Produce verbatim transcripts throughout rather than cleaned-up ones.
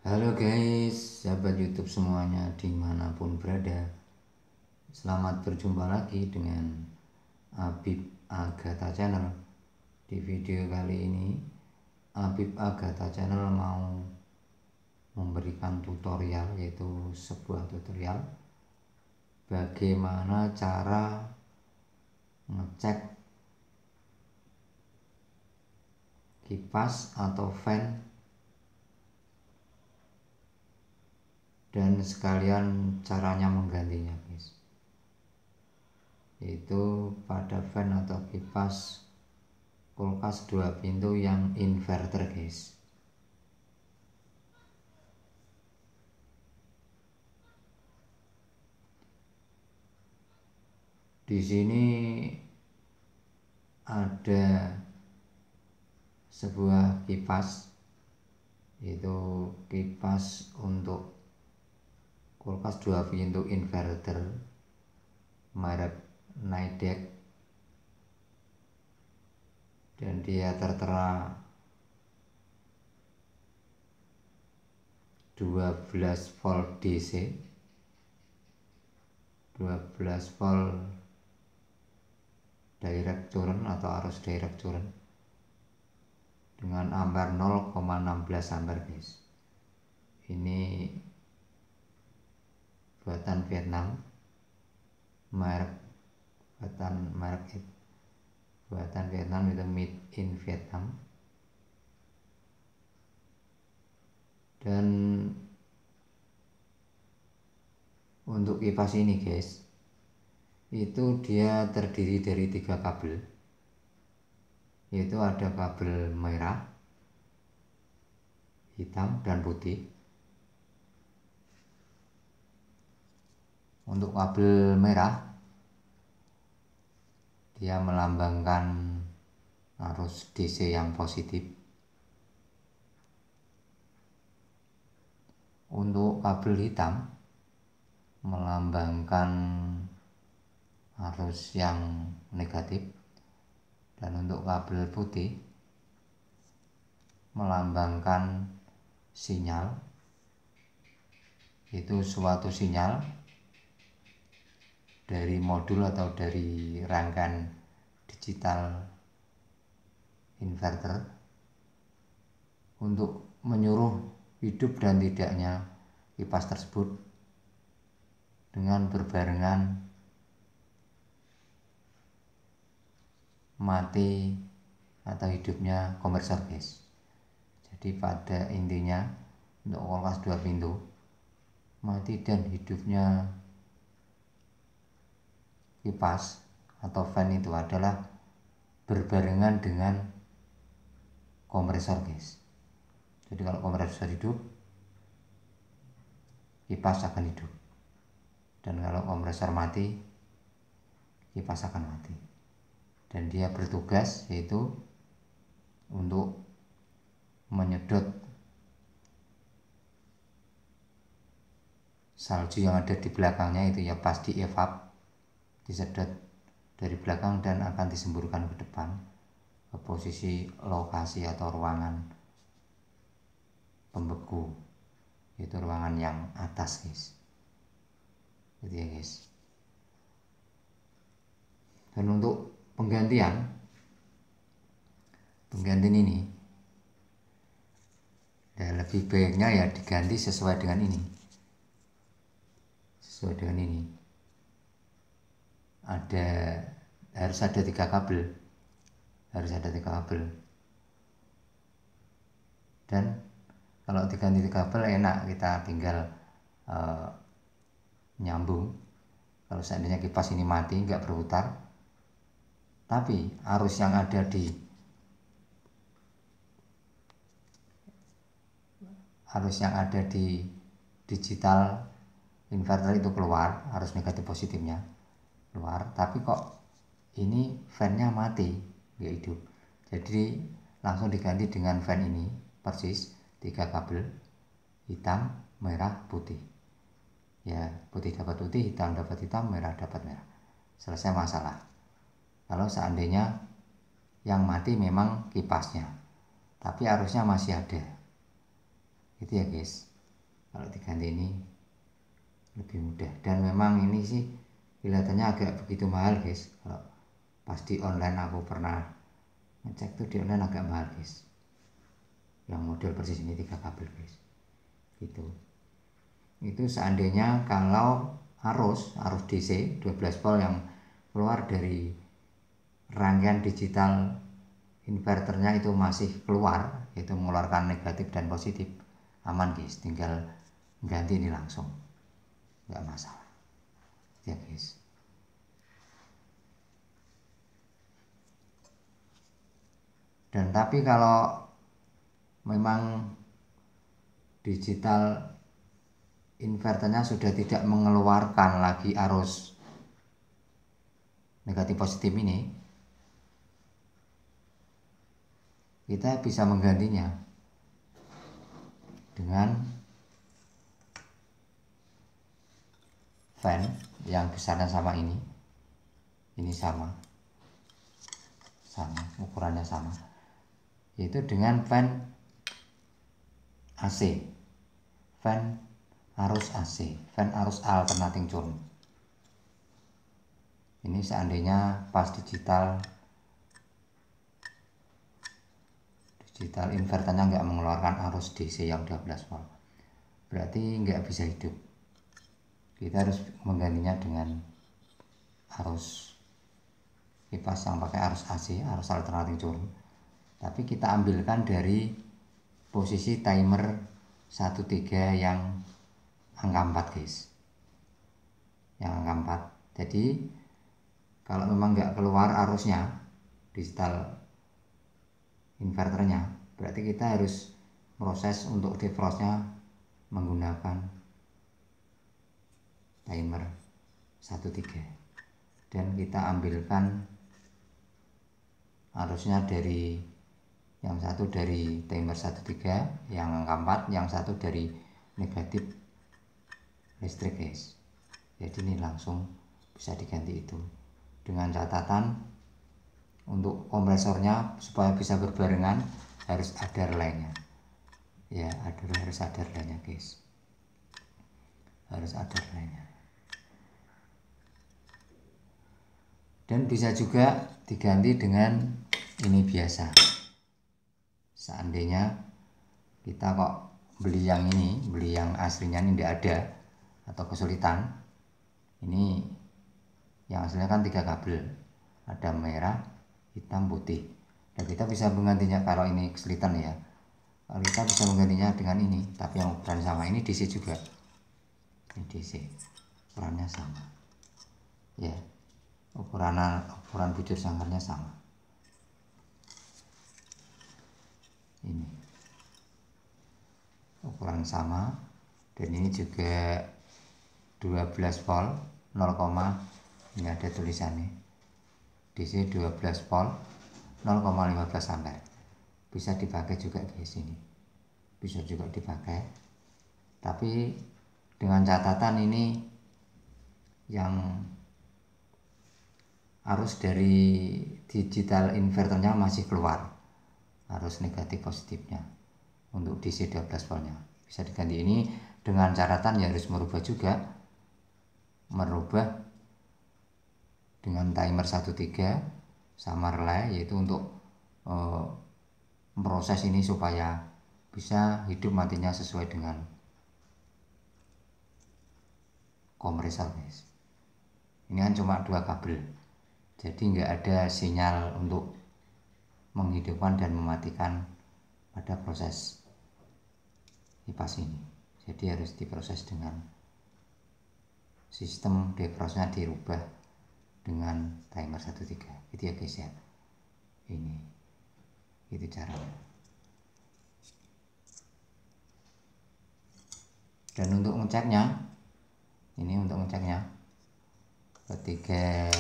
Halo guys, sahabat YouTube semuanya dimanapun berada. Selamat berjumpa lagi dengan Habib Agatha Channel. Di video kali ini Habib Agatha Channel mau memberikan tutorial, yaitu sebuah tutorial bagaimana cara ngecek kipas atau fan dan sekalian caranya menggantinya guys, yaitu pada fan atau kipas kulkas dua pintu yang inverter guys. Di sini ada sebuah kipas, yaitu kipas untuk kulkas dua pintu inverter merek Nidec, dan dia tertera dua belas volt D C, dua belas volt direct current atau arus direct current dengan ampere nol koma satu enam ampere guys. Ini buatan Vietnam, merek buatan merek buatan Vietnam, itu made in Vietnam. Dan untuk kipas ini guys, itu dia terdiri dari tiga kabel, yaitu ada kabel merah, hitam, dan putih. Untuk kabel merah, dia melambangkan arus D C yang positif. Untuk kabel hitam melambangkan arus yang negatif, dan untuk kabel putih melambangkan sinyal, itu suatu sinyal dari modul atau dari rangkaian digital inverter untuk menyuruh hidup dan tidaknya kipas tersebut dengan berbarengan mati atau hidupnya kompresor guys. Jadi pada intinya untuk kulkas dua pintu, mati dan hidupnya kipas atau fan itu adalah berbarengan dengan kompresor guys. Jadi kalau kompresor hidup, kipas akan hidup, dan kalau kompresor mati, kipas akan mati. Dan dia bertugas yaitu untuk menyedot salju yang ada di belakangnya, itu ya pasti evap, disedot dari belakang dan akan disemburkan ke depan ke posisi lokasi atau ruangan pembeku, yaitu ruangan yang atas guys. Gitu ya guys. Dan untuk penggantian penggantian ini ya lebih baiknya ya diganti sesuai dengan ini, sesuai dengan ini. Ada harus ada tiga kabel, harus ada tiga kabel. Dan kalau diganti tiga kabel enak, kita tinggal uh, nyambung. Kalau seandainya kipas ini mati nggak berputar, tapi arus yang ada di arus yang ada di digital inverter itu keluar, arus negatif positifnya keluar, tapi kok ini fan-nya mati, nggak hidup. Jadi langsung diganti dengan fan ini, persis tiga kabel, hitam, merah, putih. Ya, putih dapat putih, hitam dapat hitam, merah dapat merah. Selesai masalah. Kalau seandainya yang mati memang kipasnya, tapi arusnya masih ada, gitu ya guys. Kalau diganti ini lebih mudah, dan memang ini sih kelihatannya agak begitu mahal guys. Kalau pas di online aku pernah ngecek tuh, di online agak mahal guys, yang model persis ini tiga kabel guys. Itu itu seandainya kalau arus arus D C dua belas volt yang keluar dari rangkaian digital inverternya itu masih keluar, itu mengeluarkan negatif dan positif, aman guys, tinggal ganti ini langsung, nggak masalah ya guys. Dan tapi kalau memang digital inverternya sudah tidak mengeluarkan lagi arus negatif positif ini, kita bisa menggantinya dengan fan yang besarnya sama ini, ini sama, sama ukurannya sama, yaitu dengan fan A C, fan arus A C, fan arus alternating current. Ini seandainya pas digital digital inverternya nggak mengeluarkan arus D C yang dua belas volt, berarti nggak bisa hidup. Kita harus menggantinya dengan arus kipas yang pakai arus A C, arus alternating current, tapi kita ambilkan dari posisi timer satu tiga yang angka empat guys, yang angka empat. Jadi kalau memang nggak keluar arusnya digital inverternya, berarti kita harus proses untuk defrostnya menggunakan timer satu tiga, dan kita ambilkan arusnya dari yang satu dari timer satu tiga yang angka empat, yang satu dari negatif listrik guys. Jadi ini langsung bisa diganti itu, dengan catatan untuk kompresornya supaya bisa berbarengan harus ada relaynya ya, ada harus ada relaynya guys, harus ada relaynya. Dan bisa juga diganti dengan ini biasa. Seandainya kita kok beli yang ini, beli yang aslinya ini tidak ada atau kesulitan, ini yang aslinya kan tiga kabel, ada merah, hitam, putih, dan kita bisa menggantinya. Kalau ini kesulitan ya, kalau kita bisa menggantinya dengan ini, tapi yang ukuran sama, ini D C juga, ini D C ukurannya sama ya, ukuran ukuran bujur sangkarnya sama, ini ukuran sama, dan ini juga dua belas volt nol, ini ada tulisannya D C dua belas volt nol koma lima belas ampere. Bisa dipakai juga guys, ini bisa juga dipakai, tapi dengan catatan ini yang arus dari digital inverternya masih keluar arus negatif positifnya untuk D C dua belas voltnya. Bisa diganti ini dengan catatan ya harus merubah juga, merubah dengan timer satu tiga sama relay, yaitu untuk eh, proses ini supaya bisa hidup matinya sesuai dengan kompresor guys. Ini kan cuma dua kabel, jadi nggak ada sinyal untuk menghidupkan dan mematikan pada proses kipas ini. Jadi harus diproses dengan sistem defrostnya dirubah dengan timer satu tiga, gitu ya guys ya. Ini itu caranya. Dan untuk ngeceknya, ini untuk ngeceknya ketiga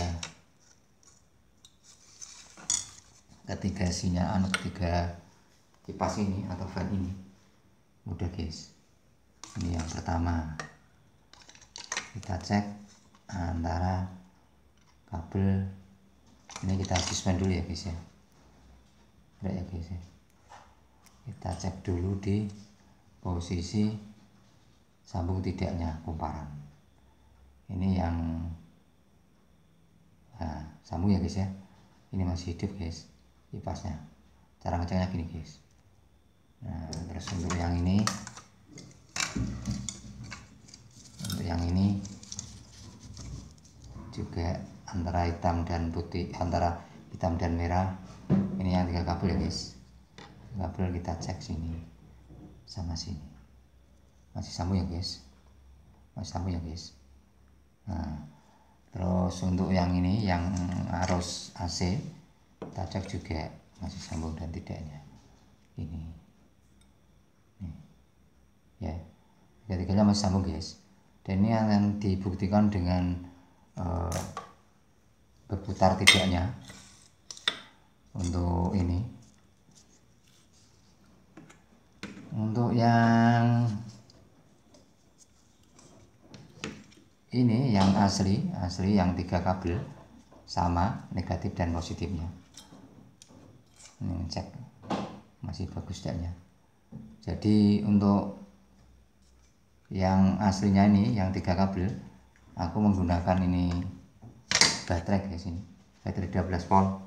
ketiga sinyal anu ketiga kipas ini atau fan ini mudah guys. Ini yang pertama, kita cek antara kabel ini, kita suspend dulu ya guys ya, udah ya guys ya. Kita cek dulu di posisi sambung tidaknya kumparan. Ini yang nah, sambung ya guys ya. Ini masih hidup guys kipasnya. Cara ngeceknya gini guys. Nah, terus untuk yang ini, untuk yang ini juga antara hitam dan putih, antara hitam dan merah. Ini yang tiga kabel ya guys. Kabel kita cek sini sama sini. Masih sambung ya guys. Masih sambung ya guys. Nah, terus untuk yang ini yang arus A C kita cek juga masih sambung dan tidaknya. Ini. Nih. Ya. Tiga-tiganya masih sambung guys. Dan ini akan dibuktikan dengan uh, berputar tidaknya. Untuk ini, untuk yang ini yang asli asli yang tiga kabel sama negatif dan positifnya. Ini cek masih bagus tidaknya. Jadi untuk yang aslinya ini yang tiga kabel, aku menggunakan ini baterai guys, ini baterai dua belas volt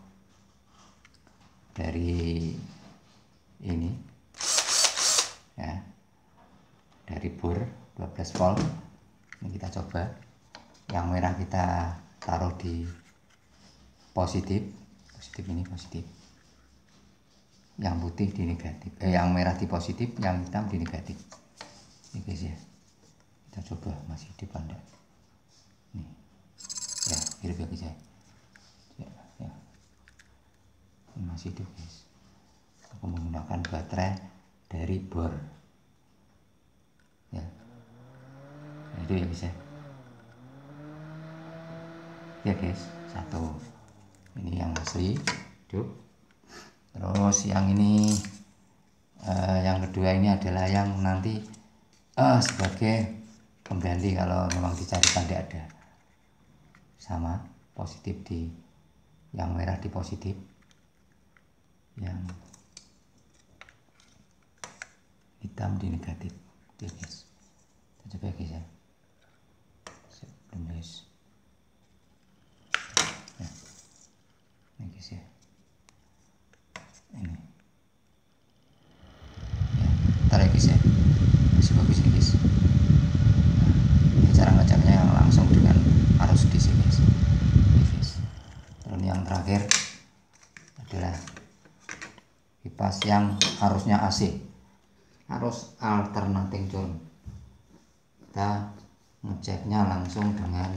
dari ini ya, dari bor dua belas volt. Ini kita coba, yang merah kita taruh di positif, positif ini positif, yang putih di negatif, eh yang merah di positif, yang hitam di negatif. Ini guys ya, kita coba masih hidup anda. Nih ya, hidup ya guys ya. Ya, ini masih hidup guys. Aku menggunakan baterai dari bor ya. Nah, itu ya guys ya. Ya guys, satu ini yang asli hidup. Terus yang ini eh, yang kedua ini adalah yang nanti eh, sebagai pengganti kalau memang dicarikan tidak ada. Sama positif di yang merah di positif, yang hitam di negatif. Oke guys, kita coba guys ya. Belum guys ya. Ini guys ya, ini ya, ntar ya guys ya, masih bagus ya guys. Nah, ini cara ngeceknya yang langsung dengan arus D C guys. Ini guys. Terus yang terakhir adalah kipas yang harusnya A C, harus alternating current. Kita ngeceknya langsung dengan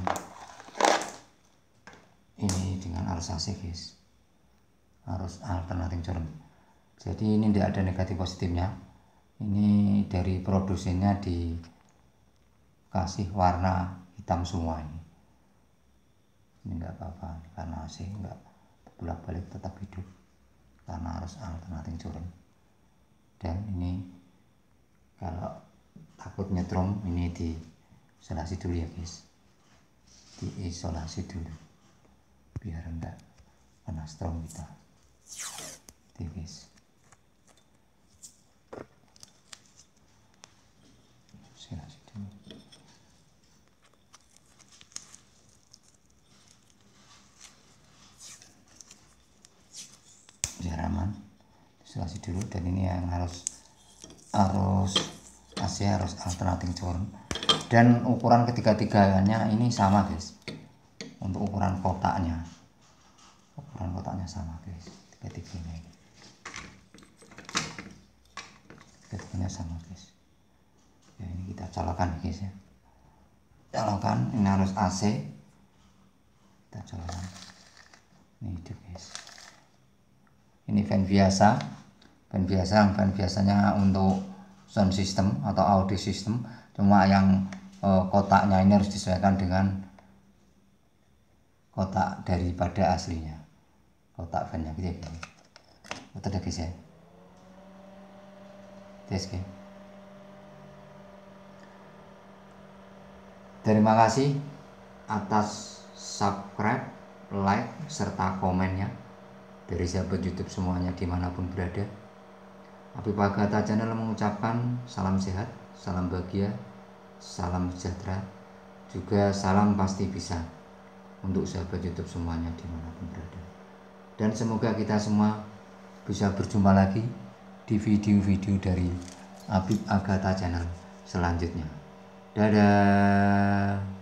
ini, dengan arus A C guys, harus alternating current. Jadi ini tidak ada negatif positifnya. Ini dari produsennya dikasih warna hitam semua ini. Ini enggak apa-apa karena A C enggak bolak-balik, tetap hidup karena harus alternating current. Dan ini kalau takut nyetrum, ini diisolasi dulu ya guys, diisolasi dulu biar enggak kena strom kita. Oke guys, isolasi dulu. Biar aman, isolasi dulu. Dan ini yang harus harus A C, harus alternating current. Dan ukuran ketiga-tiganya ini sama guys. Untuk ukuran kotaknya, ukuran kotaknya sama guys, tiga-tiganya ini, tiga-tiganya sama guys. Ya, ini kita colokan guys ya, colokan. Ini harus A C, kita colokan. Ini hidup guys. Ini fan biasa, fan biasa, fan biasanya untuk sound system atau audio system. Cuma yang eh, kotaknya ini harus disesuaikan dengan kotak daripada aslinya, kotak fannya gitu ya guys. Betul ya guys ya. Tes guys. Terima kasih atas subscribe, like, serta komennya dari sahabat YouTube semuanya dimanapun berada. Habib Agata Channel mengucapkan salam sehat, salam bahagia, salam sejahtera, juga salam pasti bisa untuk sahabat YouTube semuanya dimanapun berada. Dan semoga kita semua bisa berjumpa lagi di video-video dari Habib Agatha Channel selanjutnya. Dadah.